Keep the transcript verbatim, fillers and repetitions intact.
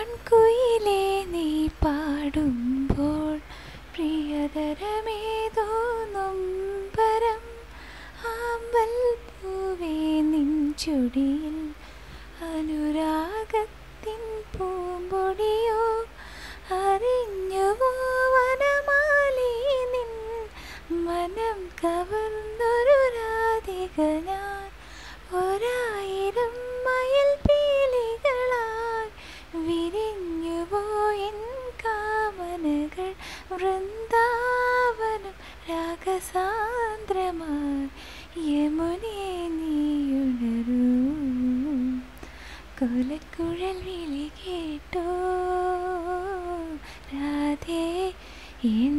ആൺകുയിലേ നീ പാടുമ്പോൾ പ്രിയതരമേതോ നൊമ്പരം ആമ്പൽ പൂവേ നിൻ ചുടിയിൽ അനുരാഗത്തിൻ പൂമ്പൊടിയോ അറിഞ്ഞുവോ വനമാലി നിൻ മനം കവർന്നൊരു രാധിക ഞാൻ ഒരായിരം മയിൽ പീലികളായി വിരിഞ്ഞുവോ എൻ കാമനകൾ വൃന്ദാവനം രാഗസാന്ദ്രമായി യമുനേ നീയുണരൂ കൊലക്കുഴൽ വിളി കേട്ടോ രാധേ എൻ